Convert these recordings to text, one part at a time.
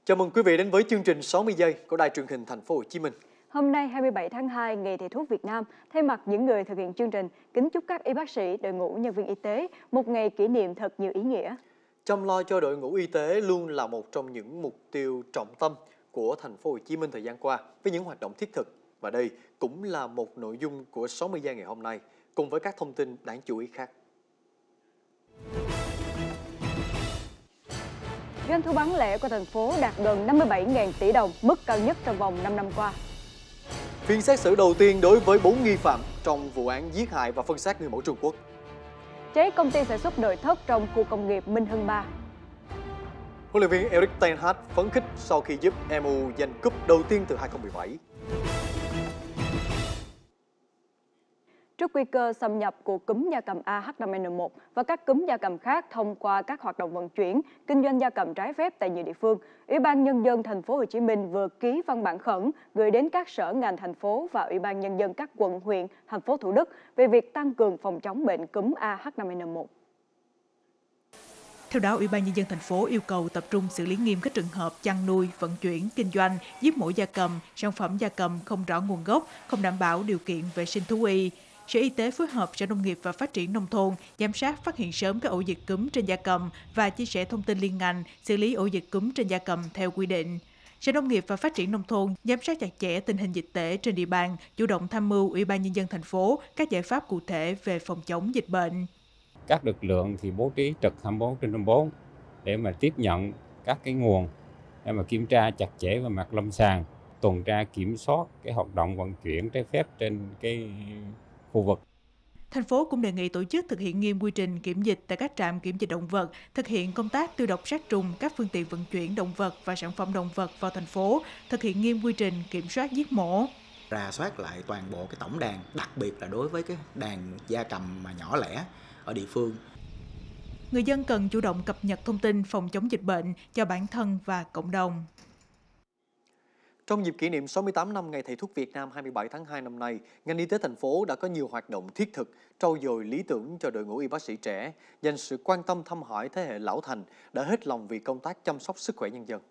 Chào mừng quý vị đến với chương trình 60 giây của Đài Truyền hình Thành phố Hồ Chí Minh. Hôm nay 27 tháng 2, Ngày Thầy thuốc Việt Nam, thay mặt những người thực hiện chương trình, kính chúc các y bác sĩ, đội ngũ nhân viên y tế một ngày kỷ niệm thật nhiều ý nghĩa. Chăm lo cho đội ngũ y tế luôn là một trong những mục tiêu trọng tâm của Thành phố Hồ Chí Minh thời gian qua với những hoạt động thiết thực, và đây cũng là một nội dung của 60 giây ngày hôm nay cùng với các thông tin đáng chú ý khác. Doanh thu bán lẻ của thành phố đạt gần 57.000 tỷ đồng, mức cao nhất trong vòng 5 năm qua. Phiên xét xử đầu tiên đối với 4 nghi phạm trong vụ án giết hại và phân xác người mẫu Trung Quốc. Cháy công ty sản xuất nội thất trong khu công nghiệp Minh Hưng 3. Huấn luyện viên Erik ten Hag phấn khích sau khi giúp MU giành cúp đầu tiên từ 2017. Trước nguy cơ xâm nhập của cúm gia cầm AH5N1 và các cúm gia cầm khác thông qua các hoạt động vận chuyển, kinh doanh gia cầm trái phép tại nhiều địa phương, Ủy ban Nhân dân Thành phố Hồ Chí Minh vừa ký văn bản khẩn gửi đến các sở ngành thành phố và Ủy ban Nhân dân các quận, huyện, thành phố Thủ Đức về việc tăng cường phòng chống bệnh cúm AH5N1. Theo đó, Ủy ban Nhân dân thành phố yêu cầu tập trung xử lý nghiêm các trường hợp chăn nuôi, vận chuyển, kinh doanh, giết mổ gia cầm, sản phẩm gia cầm không rõ nguồn gốc, không đảm bảo điều kiện vệ sinh thú y. Sở Y tế phối hợp Sở Nông nghiệp và Phát triển Nông thôn giám sát phát hiện sớm các ổ dịch cúm trên gia cầm và chia sẻ thông tin liên ngành, xử lý ổ dịch cúm trên gia cầm theo quy định. Sở Nông nghiệp và Phát triển Nông thôn giám sát chặt chẽ tình hình dịch tễ trên địa bàn, chủ động tham mưu Ủy ban Nhân dân thành phố các giải pháp cụ thể về phòng chống dịch bệnh. Các lực lượng thì bố trí trực 24/24 để mà tiếp nhận các cái nguồn để mà kiểm tra chặt chẽ về mặt lâm sàng, tuần tra kiểm soát cái hoạt động vận chuyển trái phép trên cái khu vực. Thành phố cũng đề nghị tổ chức thực hiện nghiêm quy trình kiểm dịch tại các trạm kiểm dịch động vật, thực hiện công tác tiêu độc sát trùng các phương tiện vận chuyển động vật và sản phẩm động vật vào thành phố, thực hiện nghiêm quy trình kiểm soát giết mổ. Rà soát lại toàn bộ cái tổng đàn, đặc biệt là đối với cái đàn gia cầm mà nhỏ lẻ ở địa phương. Người dân cần chủ động cập nhật thông tin phòng chống dịch bệnh cho bản thân và cộng đồng. Trong dịp kỷ niệm 68 năm Ngày Thầy thuốc Việt Nam 27 tháng 2 năm nay, ngành y tế thành phố đã có nhiều hoạt động thiết thực, trau dồi lý tưởng cho đội ngũ y bác sĩ trẻ, dành sự quan tâm thăm hỏi thế hệ lão thành đã hết lòng vì công tác chăm sóc sức khỏe nhân dân.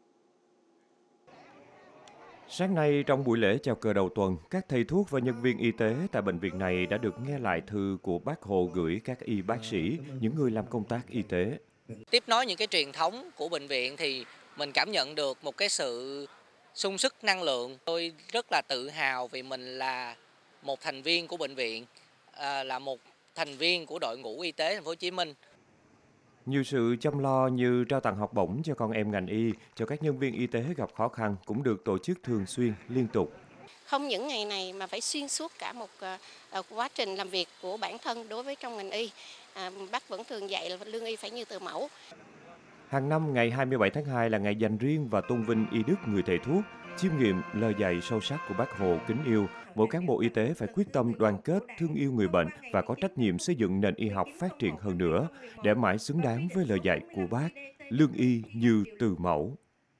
Sáng nay, trong buổi lễ chào cờ đầu tuần, các thầy thuốc và nhân viên y tế tại bệnh viện này đã được nghe lại thư của Bác Hồ gửi các y bác sĩ, những người làm công tác y tế. Tiếp nối những cái truyền thống của bệnh viện thì mình cảm nhận được một cái sự sung sức năng lượng. Tôi rất là tự hào vì mình là một thành viên của bệnh viện, là một thành viên của đội ngũ y tế Thành phố Hồ Chí Minh. Nhiều sự chăm lo như trao tặng học bổng cho con em ngành y, cho các nhân viên y tế gặp khó khăn cũng được tổ chức thường xuyên, liên tục. Không những ngày này mà phải xuyên suốt cả một quá trình làm việc của bản thân đối với trong ngành y. Bác vẫn thường dạy là lương y phải như từ mẫu. Hàng năm, ngày 27 tháng 2 là ngày dành riêng và tôn vinh y đức người thầy thuốc, chiêm nghiệm lời dạy sâu sắc của Bác Hồ kính yêu. Mỗi cán bộ y tế phải quyết tâm đoàn kết, thương yêu người bệnh và có trách nhiệm xây dựng nền y học phát triển hơn nữa, để mãi xứng đáng với lời dạy của Bác, lương y như từ mẫu.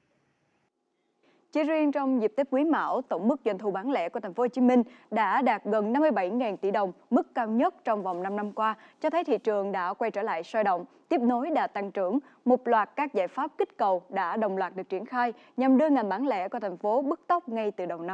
Chỉ riêng trong dịp Tết Quý Mão, tổng mức doanh thu bán lẻ của Thành phố Hồ Chí Minh đã đạt gần 57.000 tỷ đồng, mức cao nhất trong vòng 5 năm qua, cho thấy thị trường đã quay trở lại sôi động, tiếp nối đà tăng trưởng. Một loạt các giải pháp kích cầu đã đồng loạt được triển khai nhằm đưa ngành bán lẻ của thành phố bứt tốc ngay từ đầu năm.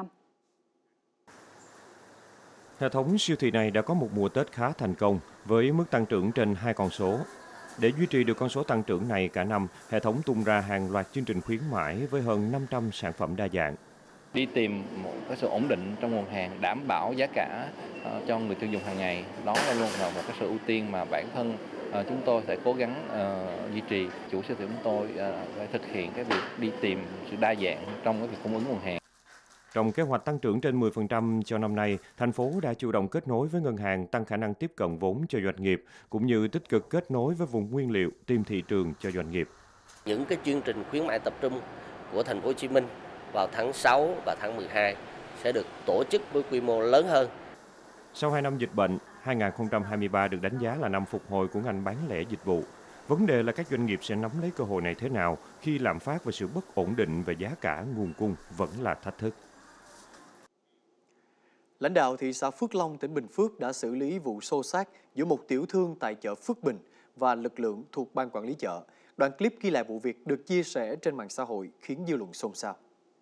Hệ thống siêu thị này đã có một mùa Tết khá thành công với mức tăng trưởng trên 2 con số. Để duy trì được con số tăng trưởng này cả năm, hệ thống tung ra hàng loạt chương trình khuyến mãi với hơn 500 sản phẩm đa dạng. Đi tìm một cái sự ổn định trong nguồn hàng, đảm bảo giá cả cho người tiêu dùng hàng ngày, đó luôn là một cái sự ưu tiên mà bản thân chúng tôi sẽ cố gắng duy trì. Chủ siêu thị chúng tôi phải thực hiện cái việc đi tìm sự đa dạng trong cái việc cung ứng nguồn hàng. Trong kế hoạch tăng trưởng trên 10% cho năm nay, thành phố đã chủ động kết nối với ngân hàng tăng khả năng tiếp cận vốn cho doanh nghiệp, cũng như tích cực kết nối với vùng nguyên liệu, tìm thị trường cho doanh nghiệp. Những cái chương trình khuyến mãi tập trung của Thành phố Hồ Chí Minh vào tháng 6 và tháng 12 sẽ được tổ chức với quy mô lớn hơn. Sau 2 năm dịch bệnh, 2023 được đánh giá là năm phục hồi của ngành bán lẻ dịch vụ. Vấn đề là các doanh nghiệp sẽ nắm lấy cơ hội này thế nào khi lạm phát và sự bất ổn định về giá cả nguồn cung vẫn là thách thức. Lãnh đạo thị xã Phước Long, tỉnh Bình Phước đã xử lý vụ xô xát giữa một tiểu thương tại chợ Phước Bình và lực lượng thuộc ban quản lý chợ. Đoạn clip ghi lại vụ việc được chia sẻ trên mạng xã hội khiến dư luận xôn xao.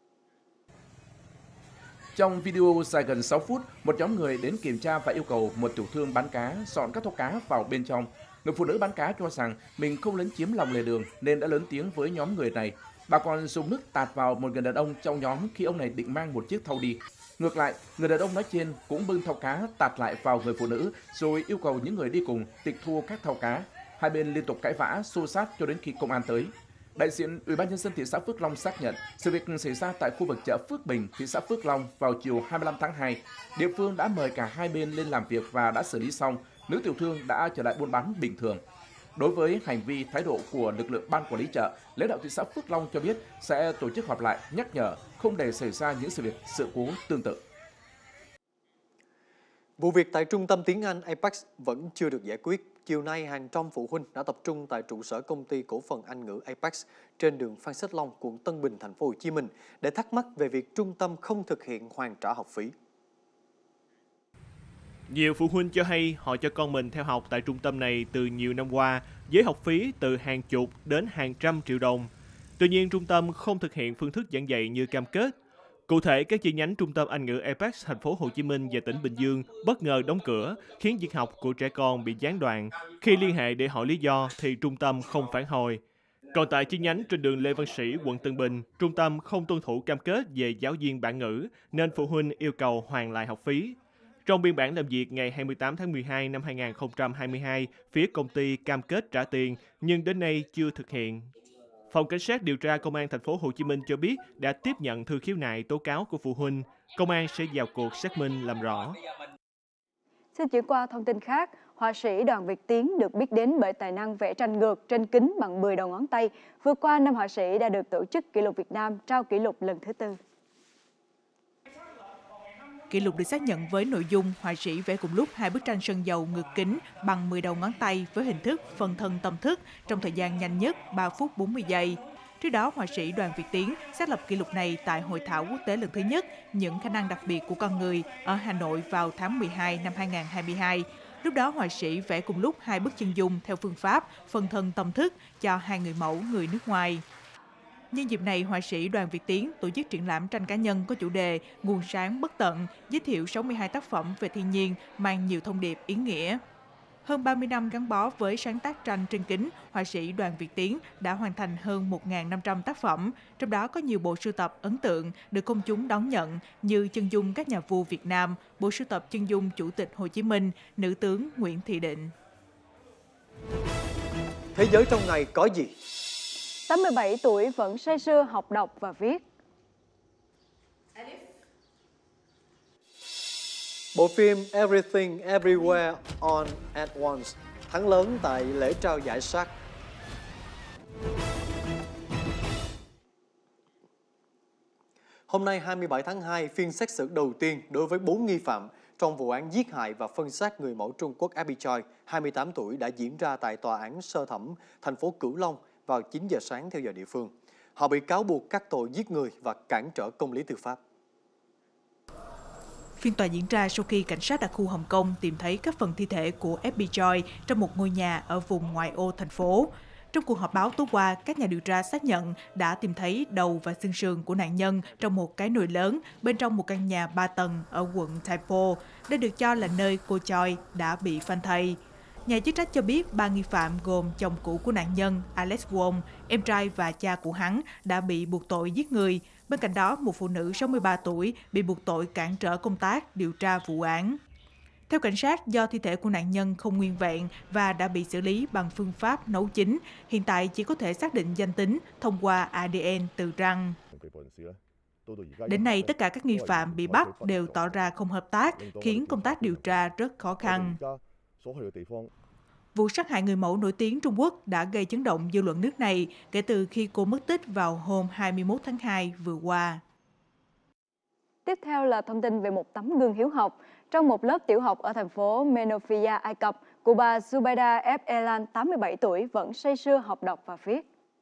Trong video dài gần 6 phút, một nhóm người đến kiểm tra và yêu cầu một tiểu thương bán cá dọn các thau cá vào bên trong. Người phụ nữ bán cá cho rằng mình không lấn chiếm lòng lề đường nên đã lớn tiếng với nhóm người này. Bà còn dùng nước tạt vào một người đàn ông trong nhóm khi ông này định mang một chiếc thau đi. Ngược lại, người đàn ông nói trên cũng bưng thau cá tạt lại vào người phụ nữ rồi yêu cầu những người đi cùng tịch thu các thau cá. Hai bên liên tục cãi vã, xô xát cho đến khi công an tới. Đại diện Ủy ban nhân dân thị xã Phước Long xác nhận sự việc xảy ra tại khu vực chợ Phước Bình, thị xã Phước Long vào chiều 25 tháng 2. Địa phương đã mời cả hai bên lên làm việc và đã xử lý xong. Nữ tiểu thương đã trở lại buôn bán bình thường. Đối với hành vi thái độ của lực lượng ban quản lý chợ, lãnh đạo thị xã Phước Long cho biết sẽ tổ chức họp lại nhắc nhở không để xảy ra những sự cố tương tự. Vụ việc tại trung tâm tiếng Anh Apex vẫn chưa được giải quyết. Chiều nay, hàng trăm phụ huynh đã tập trung tại trụ sở công ty cổ phần Anh ngữ Apex trên đường Phan Xích Long, quận Tân Bình, thành phố Hồ Chí Minh để thắc mắc về việc trung tâm không thực hiện hoàn trả học phí. Nhiều phụ huynh cho hay họ cho con mình theo học tại trung tâm này từ nhiều năm qua với học phí từ hàng chục đến hàng trăm triệu đồng. Tuy nhiên, trung tâm không thực hiện phương thức giảng dạy như cam kết. Cụ thể, các chi nhánh trung tâm Anh ngữ Apex thành phố Hồ Chí Minh và tỉnh Bình Dương bất ngờ đóng cửa, khiến việc học của trẻ con bị gián đoạn. Khi liên hệ để hỏi lý do thì trung tâm không phản hồi. Còn tại chi nhánh trên đường Lê Văn Sĩ, quận Tân Bình, trung tâm không tuân thủ cam kết về giáo viên bản ngữ nên phụ huynh yêu cầu hoàn lại học phí. Trong biên bản làm việc ngày 28 tháng 12 năm 2022, phía công ty cam kết trả tiền nhưng đến nay chưa thực hiện. Phòng Cảnh sát điều tra Công an thành phố Hồ Chí Minh cho biết đã tiếp nhận thư khiếu nại tố cáo của phụ huynh. Công an sẽ vào cuộc xác minh làm rõ. Xin chuyển qua thông tin khác, họa sĩ Đoàn Việt Tiến được biết đến bởi tài năng vẽ tranh ngược trên kính bằng 10 đầu ngón tay. Vừa qua, năm họa sĩ đã được Tổ chức Kỷ lục Việt Nam trao kỷ lục lần thứ 4. Kỷ lục được xác nhận với nội dung họa sĩ vẽ cùng lúc 2 bức tranh sơn dầu ngược kính bằng 10 đầu ngón tay với hình thức phân thân tâm thức trong thời gian nhanh nhất 3 phút 40 giây. Trước đó, họa sĩ Đoàn Việt Tiến xác lập kỷ lục này tại Hội thảo quốc tế lần thứ nhất Những khả năng đặc biệt của con người ở Hà Nội vào tháng 12 năm 2022. Lúc đó, họa sĩ vẽ cùng lúc 2 bức chân dung theo phương pháp phân thân tâm thức cho 2 người mẫu người nước ngoài. Nhân dịp này, họa sĩ Đoàn Việt Tiến tổ chức triển lãm tranh cá nhân có chủ đề Nguồn sáng bất tận, giới thiệu 62 tác phẩm về thiên nhiên mang nhiều thông điệp ý nghĩa. Hơn 30 năm gắn bó với sáng tác tranh trên kính, họa sĩ Đoàn Việt Tiến đã hoàn thành hơn 1.500 tác phẩm, trong đó có nhiều bộ sưu tập ấn tượng được công chúng đón nhận như chân dung các nhà vua Việt Nam, bộ sưu tập chân dung Chủ tịch Hồ Chí Minh, nữ tướng Nguyễn Thị Định. Thế giới trong ngày có gì? 87 tuổi vẫn say sưa học đọc và viết. Bộ phim Everything Everywhere All at Once thắng lớn tại lễ trao giải SAG. Hôm nay 27 tháng 2, phiên xét xử đầu tiên đối với 4 nghi phạm trong vụ án giết hại và phân xác người mẫu Trung Quốc Abby Choi, 28 tuổi đã diễn ra tại tòa án sơ thẩm thành phố Cửu Long vào 9 giờ sáng theo giờ địa phương. Họ bị cáo buộc các tội giết người và cản trở công lý tư pháp. Phiên tòa diễn ra sau khi cảnh sát đặc khu Hồng Kông tìm thấy các phần thi thể của Abby Choi trong một ngôi nhà ở vùng ngoại ô thành phố. Trong cuộc họp báo tối qua, các nhà điều tra xác nhận đã tìm thấy đầu và xương sườn của nạn nhân trong một cái nồi lớn bên trong một căn nhà 3 tầng ở quận Tai Po. Đây được cho là nơi cô Choi đã bị phanh thây. Nhà chức trách cho biết 3 nghi phạm gồm chồng cũ của nạn nhân Alex Wong, em trai và cha của hắn đã bị buộc tội giết người. Bên cạnh đó, một phụ nữ 63 tuổi bị buộc tội cản trở công tác điều tra vụ án. Theo cảnh sát, do thi thể của nạn nhân không nguyên vẹn và đã bị xử lý bằng phương pháp nấu chín, hiện tại chỉ có thể xác định danh tính thông qua ADN từ răng. Đến nay, tất cả các nghi phạm bị bắt đều tỏ ra không hợp tác, khiến công tác điều tra rất khó khăn. Vụ sát hại người mẫu nổi tiếng Trung Quốc đã gây chấn động dư luận nước này kể từ khi cô mất tích vào hôm 21 tháng 2 vừa qua. Tiếp theo là thông tin về một tấm gương hiếu học. Trong một lớp tiểu học ở thành phố Menofia, Ai Cập, cụ bà Zubaida F. Elan, 87 tuổi, vẫn say sưa học đọc và viết.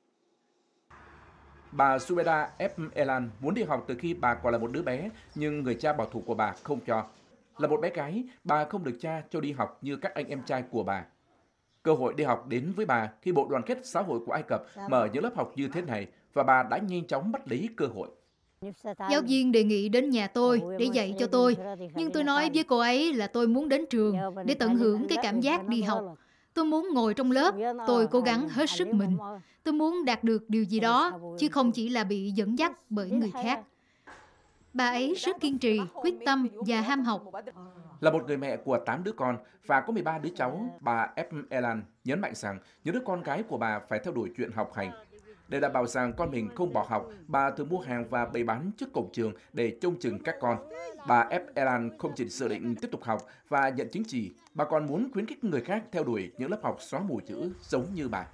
Bà Zubaida F. Elan muốn đi học từ khi bà còn là một đứa bé, nhưng người cha bảo thủ của bà không cho. Là một bé gái, bà không được cha cho đi học như các anh em trai của bà. Cơ hội đi học đến với bà khi Bộ Đoàn kết Xã hội của Ai Cập mở những lớp học như thế này và bà đã nhanh chóng bắt lấy cơ hội. Giáo viên đề nghị đến nhà tôi để dạy cho tôi, nhưng tôi nói với cô ấy là tôi muốn đến trường để tận hưởng cái cảm giác đi học. Tôi muốn ngồi trong lớp, tôi cố gắng hết sức mình. Tôi muốn đạt được điều gì đó, chứ không chỉ là bị dẫn dắt bởi người khác. Bà ấy rất kiên trì, quyết tâm và ham học. Là một người mẹ của 8 đứa con và có 13 đứa cháu, bà F. Elan nhấn mạnh rằng những đứa con gái của bà phải theo đuổi chuyện học hành. Để đảm bảo rằng con mình không bỏ học, bà thường mua hàng và bày bán trước cổng trường để trông chừng các con. Bà F. Elan không chỉ dự định tiếp tục học và nhận chứng chỉ, bà còn muốn khuyến khích người khác theo đuổi những lớp học xóa mù chữ giống như bà.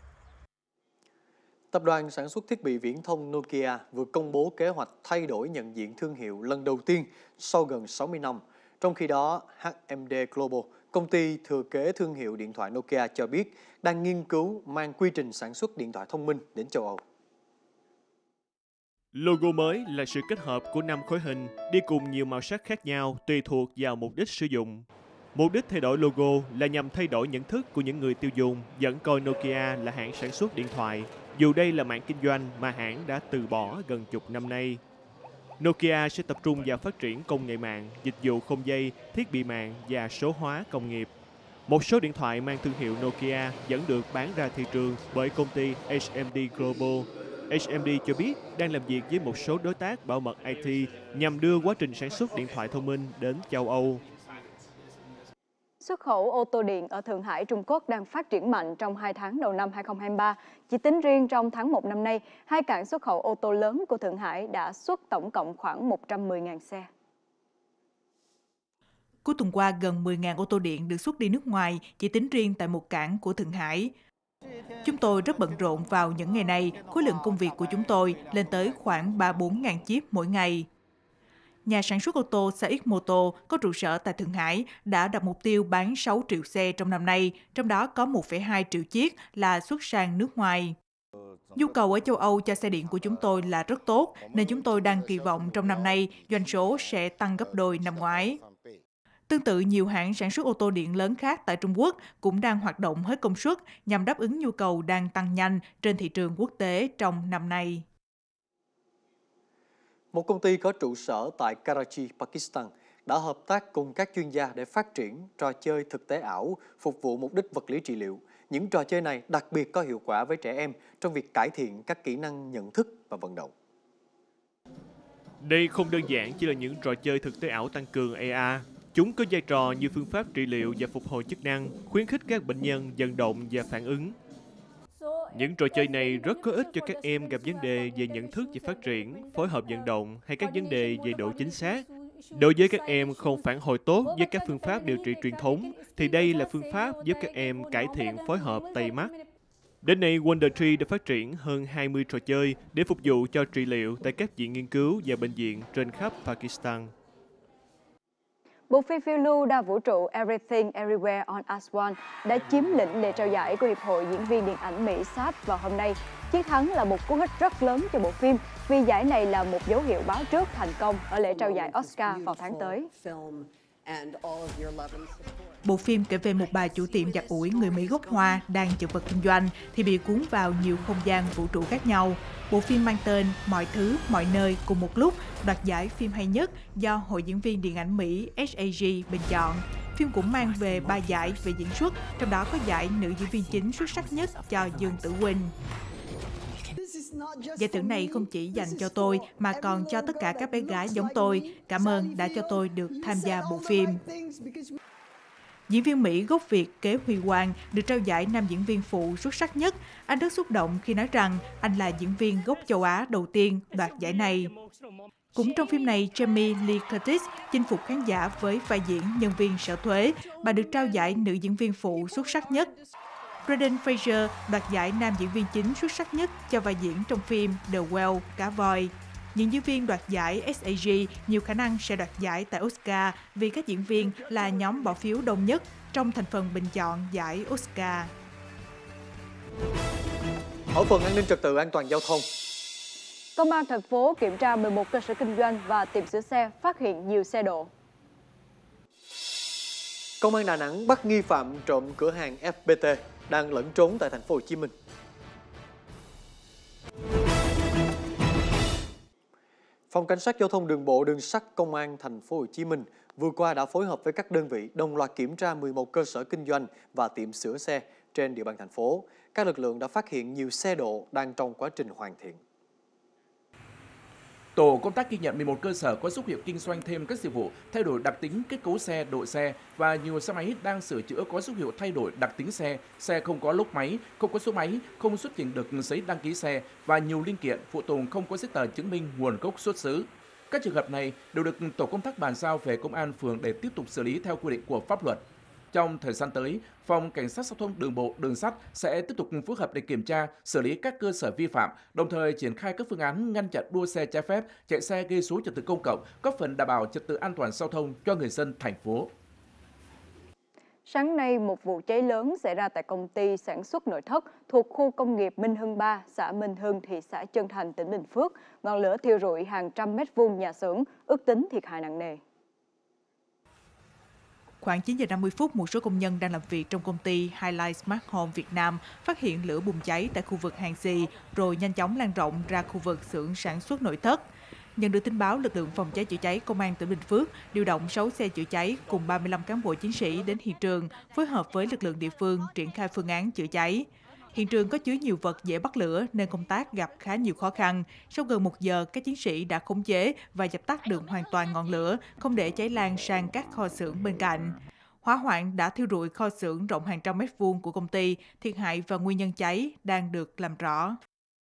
Tập đoàn sản xuất thiết bị viễn thông Nokia vừa công bố kế hoạch thay đổi nhận diện thương hiệu lần đầu tiên sau gần 60 năm. Trong khi đó, HMD Global, công ty thừa kế thương hiệu điện thoại Nokia cho biết đang nghiên cứu mang quy trình sản xuất điện thoại thông minh đến châu Âu. Logo mới là sự kết hợp của 5 khối hình đi cùng nhiều màu sắc khác nhau tùy thuộc vào mục đích sử dụng. Mục đích thay đổi logo là nhằm thay đổi nhận thức của những người tiêu dùng vẫn coi Nokia là hãng sản xuất điện thoại, dù đây là mảng kinh doanh mà hãng đã từ bỏ gần chục năm nay. Nokia sẽ tập trung vào phát triển công nghệ mạng, dịch vụ không dây, thiết bị mạng và số hóa công nghiệp. Một số điện thoại mang thương hiệu Nokia vẫn được bán ra thị trường bởi công ty HMD Global. HMD cho biết đang làm việc với một số đối tác bảo mật IT nhằm đưa quá trình sản xuất điện thoại thông minh đến châu Âu. Xuất khẩu ô tô điện ở Thượng Hải, Trung Quốc đang phát triển mạnh trong 2 tháng đầu năm 2023. Chỉ tính riêng trong tháng 1 năm nay, 2 cảng xuất khẩu ô tô lớn của Thượng Hải đã xuất tổng cộng khoảng 110.000 xe. Cuối tuần qua, gần 10.000 ô tô điện được xuất đi nước ngoài chỉ tính riêng tại một cảng của Thượng Hải. Chúng tôi rất bận rộn vào những ngày này, khối lượng công việc của chúng tôi lên tới khoảng 3-4 chiếc mỗi ngày. Nhà sản xuất ô tô SAIC Motor có trụ sở tại Thượng Hải đã đặt mục tiêu bán 6 triệu xe trong năm nay, trong đó có 1,2 triệu chiếc là xuất sang nước ngoài. Nhu cầu ở châu Âu cho xe điện của chúng tôi là rất tốt, nên chúng tôi đang kỳ vọng trong năm nay doanh số sẽ tăng gấp đôi năm ngoái. Tương tự, nhiều hãng sản xuất ô tô điện lớn khác tại Trung Quốc cũng đang hoạt động hết công suất nhằm đáp ứng nhu cầu đang tăng nhanh trên thị trường quốc tế trong năm nay. Một công ty có trụ sở tại Karachi, Pakistan đã hợp tác cùng các chuyên gia để phát triển trò chơi thực tế ảo phục vụ mục đích vật lý trị liệu. Những trò chơi này đặc biệt có hiệu quả với trẻ em trong việc cải thiện các kỹ năng nhận thức và vận động. Đây không đơn giản chỉ là những trò chơi thực tế ảo tăng cường AR. Chúng có vai trò như phương pháp trị liệu và phục hồi chức năng, khuyến khích các bệnh nhân vận động và phản ứng. Những trò chơi này rất có ích cho các em gặp vấn đề về nhận thức và phát triển, phối hợp vận động hay các vấn đề về độ chính xác. Đối với các em không phản hồi tốt với các phương pháp điều trị truyền thống, thì đây là phương pháp giúp các em cải thiện phối hợp tay mắt. Đến nay, Wonder Tree đã phát triển hơn 20 trò chơi để phục vụ cho trị liệu tại các viện nghiên cứu và bệnh viện trên khắp Pakistan. Bộ phim phiêu lưu đa vũ trụ Everything Everywhere All at Once đã chiếm lĩnh lễ trao giải của Hiệp hội Diễn viên Điện ảnh Mỹ SAG vào hôm nay. Chiến thắng là một cú hích rất lớn cho bộ phim vì giải này là một dấu hiệu báo trước thành công ở lễ trao giải Oscar vào tháng tới. Bộ phim kể về một bà chủ tiệm giặt ủi người Mỹ gốc Hoa đang chật vật kinh doanh thì bị cuốn vào nhiều không gian vũ trụ khác nhau. Bộ phim mang tên Mọi thứ, mọi nơi cùng một lúc đoạt giải phim hay nhất do Hội Diễn viên Điện ảnh Mỹ SAG bình chọn. Phim cũng mang về 3 giải về diễn xuất, trong đó có giải nữ diễn viên chính xuất sắc nhất cho Dương Tử Huynh. Giải thưởng này không chỉ dành cho tôi mà còn cho tất cả các bé gái giống tôi. Cảm ơn đã cho tôi được tham gia bộ phim. Diễn viên Mỹ gốc Việt Kế Huy Quang được trao giải nam diễn viên phụ xuất sắc nhất. Anh rất xúc động khi nói rằng anh là diễn viên gốc châu Á đầu tiên đoạt giải này. Cũng trong phim này, Jamie Lee Curtis chinh phục khán giả với vai diễn nhân viên sở thuế. Bà được trao giải nữ diễn viên phụ xuất sắc nhất. Brendan Fraser đoạt giải nam diễn viên chính xuất sắc nhất cho vai diễn trong phim The Whale, Cá voi. Những diễn viên đoạt giải SAG nhiều khả năng sẽ đoạt giải tại Oscar vì các diễn viên là nhóm bỏ phiếu đông nhất trong thành phần bình chọn giải Oscar. Ở phần an ninh trật tự an toàn giao thông, Công an thành phố kiểm tra 11 cơ sở kinh doanh và tiệm sửa xe, phát hiện nhiều xe độ. Công an Đà Nẵng bắt nghi phạm trộm cửa hàng FPT đang lẫn trốn tại thành phố Hồ Chí Minh. Phòng Cảnh sát Giao thông Đường bộ Đường sắt Công an thành phố Hồ Chí Minh vừa qua đã phối hợp với các đơn vị đồng loạt kiểm tra 11 cơ sở kinh doanh và tiệm sửa xe trên địa bàn thành phố. Các lực lượng đã phát hiện nhiều xe độ đang trong quá trình hoàn thiện. Tổ công tác ghi nhận 11 cơ sở có dấu hiệu kinh doanh thêm các dịch vụ thay đổi đặc tính kết cấu xe, độ xe và nhiều xe máy đang sửa chữa có dấu hiệu thay đổi đặc tính xe, xe không có lốc máy, không có số máy, không xuất trình được giấy đăng ký xe và nhiều linh kiện, phụ tùng không có giấy tờ chứng minh nguồn gốc xuất xứ. Các trường hợp này đều được tổ công tác bàn giao về công an phường để tiếp tục xử lý theo quy định của pháp luật. Trong thời gian tới, Phòng Cảnh sát Giao thông Đường bộ Đường sắt sẽ tiếp tục phối hợp để kiểm tra, xử lý các cơ sở vi phạm, đồng thời triển khai các phương án ngăn chặn đua xe trái phép, chạy xe gây rối trật tự công cộng, góp phần đảm bảo trật tự an toàn giao thông cho người dân thành phố. Sáng nay, một vụ cháy lớn xảy ra tại công ty sản xuất nội thất thuộc khu công nghiệp Minh Hưng 3, xã Minh Hưng, thị xã Trân Thành, tỉnh Bình Phước. Ngọn lửa thiêu rụi hàng trăm mét vuông nhà xưởng, ước tính thiệt hại nặng nề. Khoảng 9 giờ 50 phút, một số công nhân đang làm việc trong công ty Highlight Smart Home Việt Nam phát hiện lửa bùng cháy tại khu vực hàng xì, rồi nhanh chóng lan rộng ra khu vực xưởng sản xuất nội thất. Nhận được tin báo, lực lượng phòng cháy chữa cháy Công an tỉnh Bình Phước điều động 6 xe chữa cháy cùng 35 cán bộ chiến sĩ đến hiện trường, phối hợp với lực lượng địa phương triển khai phương án chữa cháy. Hiện trường có chứa nhiều vật dễ bắt lửa nên công tác gặp khá nhiều khó khăn. Sau gần 1 giờ, các chiến sĩ đã khống chế và dập tắt được hoàn toàn ngọn lửa, không để cháy lan sang các kho xưởng bên cạnh. Hỏa hoạn đã thiêu rụi kho xưởng rộng hàng trăm mét vuông của công ty, thiệt hại và nguyên nhân cháy đang được làm rõ.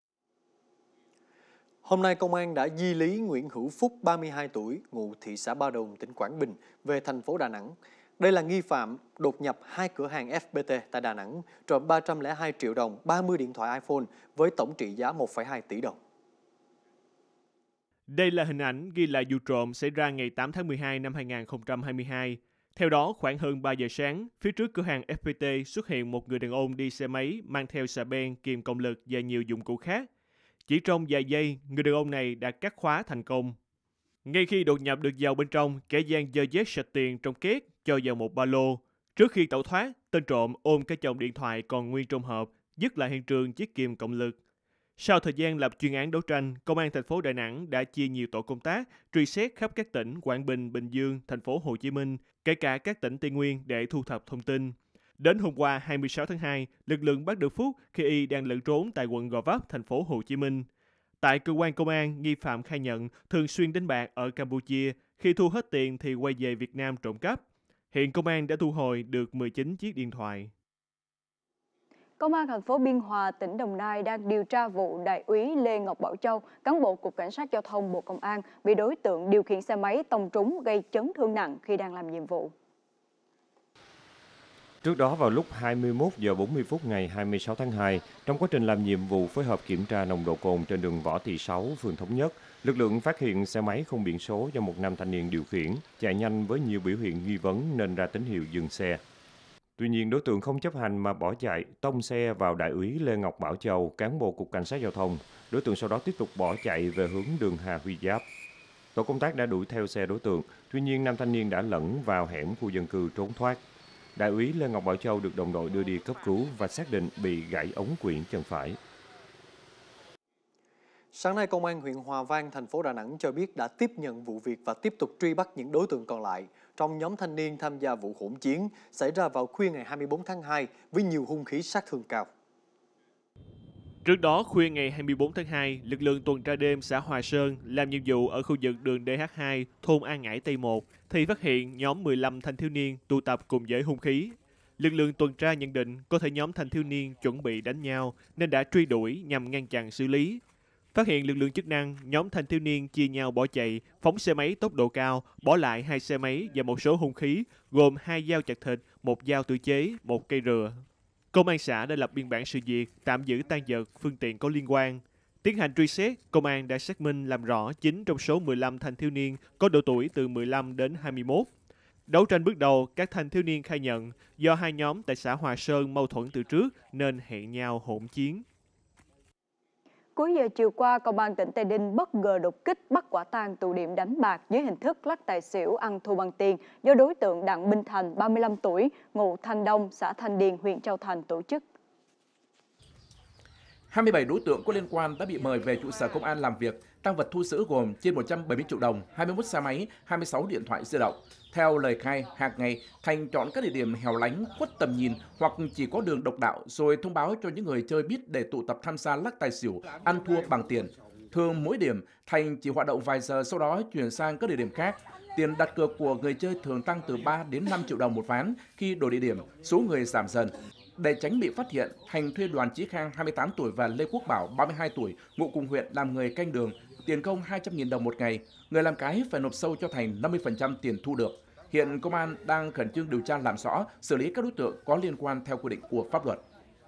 Hôm nay, Công an đã di lý Nguyễn Hữu Phúc, 32 tuổi, ngụ thị xã Ba Đồn, tỉnh Quảng Bình, về thành phố Đà Nẵng. Đây là nghi phạm đột nhập 2 cửa hàng FPT tại Đà Nẵng, trộm 302 triệu đồng, 30 điện thoại iPhone với tổng trị giá 1,2 tỷ đồng. Đây là hình ảnh ghi lại vụ trộm xảy ra ngày 8 tháng 12 năm 2022. Theo đó, khoảng hơn 3 giờ sáng, phía trước cửa hàng FPT xuất hiện một người đàn ông đi xe máy mang theo xà beng, kìm cộng lực và nhiều dụng cụ khác. Chỉ trong vài giây, người đàn ông này đã cắt khóa thành công. Ngay khi đột nhập được vào bên trong, kẻ gian giơ dép sạch tiền trong két cho vào một ba lô. Trước khi tẩu thoát, tên trộm ôm cái chồng điện thoại còn nguyên trong hộp, dứt lại hiện trường chiếc kìm cộng lực. Sau thời gian lập chuyên án đấu tranh, Công an thành phố Đà Nẵng đã chia nhiều tổ công tác truy xét khắp các tỉnh Quảng Bình, Bình Dương, thành phố Hồ Chí Minh, kể cả các tỉnh Tây Nguyên để thu thập thông tin. Đến hôm qua 26 tháng 2, lực lượng bắt được Phúc khi y đang lẩn trốn tại quận Gò Vấp, thành phố Hồ Chí Minh. Tại cơ quan công an, nghi phạm khai nhận thường xuyên đánh bạc ở Campuchia, khi thu hết tiền thì quay về Việt Nam trộm cắp. Hiện công an đã thu hồi được 19 chiếc điện thoại. Công an thành phố Biên Hòa, tỉnh Đồng Nai đang điều tra vụ đại úy Lê Ngọc Bảo Châu, cán bộ Cục Cảnh sát Giao thông Bộ Công an, bị đối tượng điều khiển xe máy tông trúng gây chấn thương nặng khi đang làm nhiệm vụ. Trước đó vào lúc 21 giờ 40 phút ngày 26 tháng 2, trong quá trình làm nhiệm vụ phối hợp kiểm tra nồng độ cồn trên đường Võ Thị Sáu, phường Thống Nhất, lực lượng phát hiện xe máy không biển số do một nam thanh niên điều khiển, chạy nhanh với nhiều biểu hiện nghi vấn nên ra tín hiệu dừng xe. Tuy nhiên, đối tượng không chấp hành mà bỏ chạy, tông xe vào đại úy Lê Ngọc Bảo Châu, cán bộ Cục Cảnh sát Giao thông. Đối tượng sau đó tiếp tục bỏ chạy về hướng đường Hà Huy Giáp. Tổ công tác đã đuổi theo xe đối tượng, tuy nhiên nam thanh niên đã lẫn vào hẻm khu dân cư trốn thoát. Đại úy Lê Ngọc Bảo Châu được đồng đội đưa đi cấp cứu và xác định bị gãy ống quyển chân phải. Sáng nay, Công an huyện Hòa Vang, thành phố Đà Nẵng cho biết đã tiếp nhận vụ việc và tiếp tục truy bắt những đối tượng còn lại trong nhóm thanh niên tham gia vụ hỗn chiến xảy ra vào khuya ngày 24 tháng 2 với nhiều hung khí sát thương cao. Trước đó, khuya ngày 24 tháng 2, lực lượng tuần tra đêm xã Hòa Sơn làm nhiệm vụ ở khu vực đường DH2, thôn An Ngãi Tây 1, thì phát hiện nhóm 15 thanh thiếu niên tụ tập cùng với hung khí. Lực lượng tuần tra nhận định có thể nhóm thanh thiếu niên chuẩn bị đánh nhau nên đã truy đuổi nhằm ngăn chặn xử lý. Phát hiện lực lượng chức năng, nhóm thanh thiếu niên chia nhau bỏ chạy, phóng xe máy tốc độ cao, bỏ lại 2 xe máy và một số hung khí, gồm 2 dao chặt thịt, 1 dao tự chế, 1 cây rựa. Công an xã đã lập biên bản sự việc, tạm giữ tang vật, phương tiện có liên quan. Tiến hành truy xét, công an đã xác minh làm rõ 9 trong số 15 thanh thiếu niên có độ tuổi từ 15 đến 21. Đấu tranh bước đầu, các thanh thiếu niên khai nhận do hai nhóm tại xã Hòa Sơn mâu thuẫn từ trước nên hẹn nhau hỗn chiến. Cuối giờ chiều qua, Công an tỉnh Tây Ninh bất ngờ đột kích bắt quả tang tụ điểm đánh bạc dưới hình thức lắc tài xỉu ăn thua bằng tiền do đối tượng Đặng Minh Thành, 35 tuổi, ngụ Thanh Đông, xã Thanh Điền, huyện Châu Thành tổ chức. 27 đối tượng có liên quan đã bị mời về trụ sở công an làm việc. Tang vật thu giữ gồm trên 170 triệu đồng, 21 xe máy, 26 điện thoại di động. Theo lời khai, hàng ngày Thành chọn các địa điểm hẻo lánh, khuất tầm nhìn hoặc chỉ có đường độc đạo rồi thông báo cho những người chơi biết để tụ tập tham gia lắc tài xỉu, ăn thua bằng tiền. Thường mỗi điểm, Thành chỉ hoạt động vài giờ sau đó chuyển sang các địa điểm khác. Tiền đặt cược của người chơi thường tăng từ 3 đến 5 triệu đồng một ván, khi đổi địa điểm, số người giảm dần. Để tránh bị phát hiện, Thành thuê Đoàn Chí Khang, 28 tuổi và Lê Quốc Bảo, 32 tuổi, ngụ cùng huyện làm người canh đường, tiền công 200.000 đồng một ngày. Người làm cái phải nộp sâu cho Thành 50% tiền thu được. Hiện công an đang khẩn trương điều tra làm rõ, xử lý các đối tượng có liên quan theo quy định của pháp luật.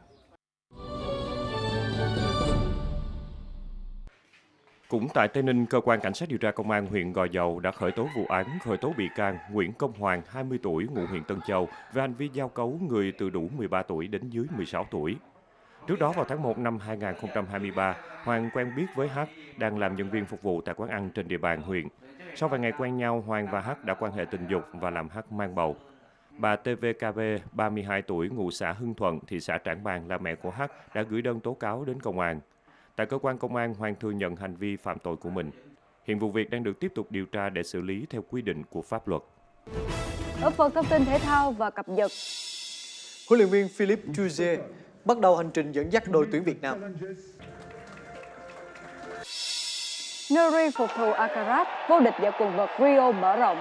Cũng tại Tây Ninh, Cơ quan Cảnh sát điều tra Công an huyện Gò Dầu đã khởi tố vụ án, khởi tố bị can Nguyễn Công Hoàng, 20 tuổi, ngụ huyện Tân Châu, về hành vi giao cấu người từ đủ 13 tuổi đến dưới 16 tuổi. Trước đó vào tháng 1 năm 2023, Hoàng quen biết với H, đang làm nhân viên phục vụ tại quán ăn trên địa bàn huyện. Sau vài ngày quen nhau, Hoàng và H đã quan hệ tình dục và làm H mang bầu. Bà TVKB, 32 tuổi, ngụ xã Hưng Thuận, thị xã Trảng Bàng là mẹ của H đã gửi đơn tố cáo đến công an. Tại cơ quan công an, Hoàng thừa nhận hành vi phạm tội của mình. Hiện vụ việc đang được tiếp tục điều tra để xử lý theo quy định của pháp luật. Ở phần thông tin thể thao và cập nhật, huấn luyện viên Philippe Jouzier bắt đầu hành trình dẫn dắt đội tuyển Việt Nam. Nuri phục thù Alcaraz, vô địch giải quần vợt Rio mở rộng.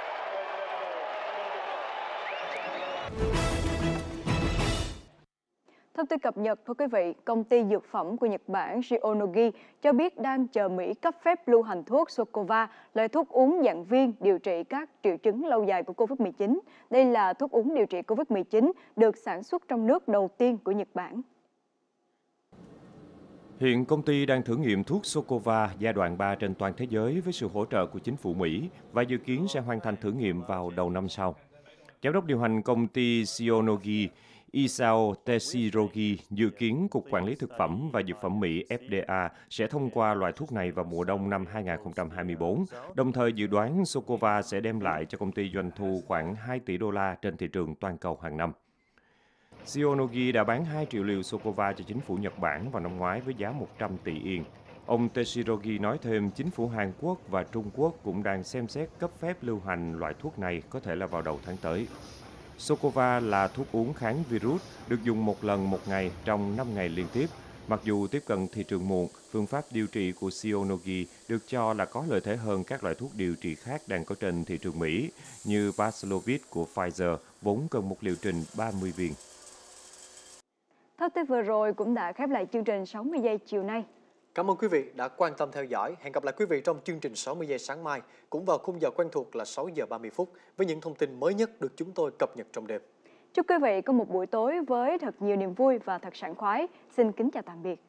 Thông tin cập nhật, thưa quý vị, công ty dược phẩm của Nhật Bản Shionogi cho biết đang chờ Mỹ cấp phép lưu hành thuốc Socova, loại thuốc uống dạng viên điều trị các triệu chứng lâu dài của COVID-19. Đây là thuốc uống điều trị COVID-19 được sản xuất trong nước đầu tiên của Nhật Bản. Hiện công ty đang thử nghiệm thuốc Socova giai đoạn 3 trên toàn thế giới với sự hỗ trợ của chính phủ Mỹ và dự kiến sẽ hoàn thành thử nghiệm vào đầu năm sau. Giám đốc điều hành công ty Shionogi, Isao Teshirogi, dự kiến Cục Quản lý Thực phẩm và Dược phẩm Mỹ FDA sẽ thông qua loại thuốc này vào mùa đông năm 2024, đồng thời dự đoán Socova sẽ đem lại cho công ty doanh thu khoảng 2 tỷ đô la trên thị trường toàn cầu hàng năm. Shionogi đã bán 2 triệu liều Socova cho chính phủ Nhật Bản vào năm ngoái với giá 100 tỷ yên. Ông Teshirogi nói thêm chính phủ Hàn Quốc và Trung Quốc cũng đang xem xét cấp phép lưu hành loại thuốc này, có thể là vào đầu tháng tới. Socova là thuốc uống kháng virus, được dùng một lần một ngày trong 5 ngày liên tiếp. Mặc dù tiếp cận thị trường muộn, phương pháp điều trị của Shionogi được cho là có lợi thế hơn các loại thuốc điều trị khác đang có trên thị trường Mỹ, như Paxlovid của Pfizer, vốn cần một liệu trình 30 viên. Thông tin vừa rồi cũng đã khép lại chương trình 60 giây chiều nay. Cảm ơn quý vị đã quan tâm theo dõi. Hẹn gặp lại quý vị trong chương trình 60 giây sáng mai, cũng vào khung giờ quen thuộc là 6 giờ 30 phút với những thông tin mới nhất được chúng tôi cập nhật trong đêm. Chúc quý vị có một buổi tối với thật nhiều niềm vui và thật sảng khoái. Xin kính chào tạm biệt.